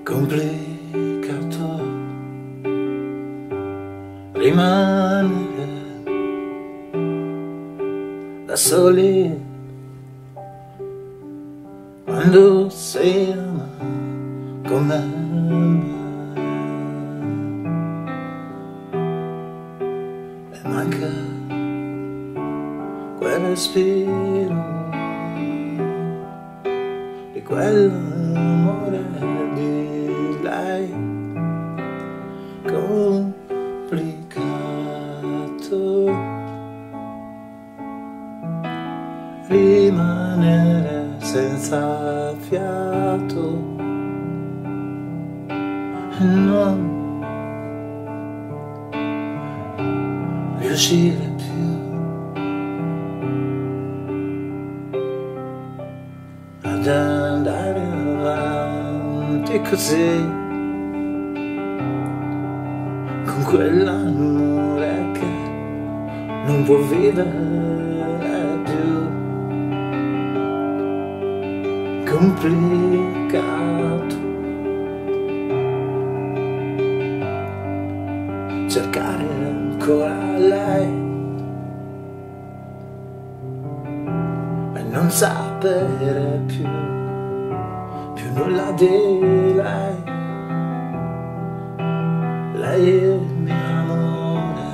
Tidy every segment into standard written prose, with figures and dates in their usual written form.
Complicato rimanere da soli quando si ama come me e manca quel respiro di quell'amore di lei complicato rimanere senza fiato e non riuscire più ad andare avanti così, con quell'amore che non può vivere più. Complicato cercare ancora lei e non sapere più nulla di lei. Lei è il mio amore,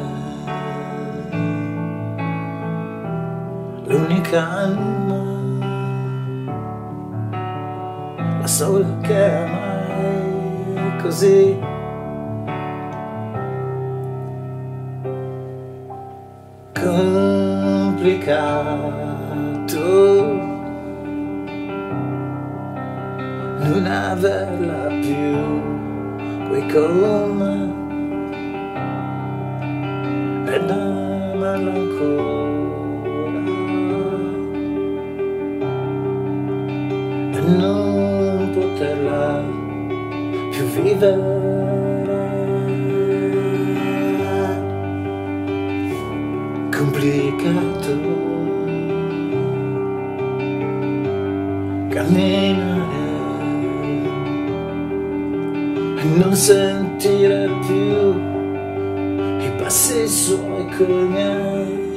l'unica anima, la sola che amai così. Complicato non averla più qui con me ed amarla ancora e non poterla più vivere. Complicato camminare e non sentire più i passi suoi coi miei.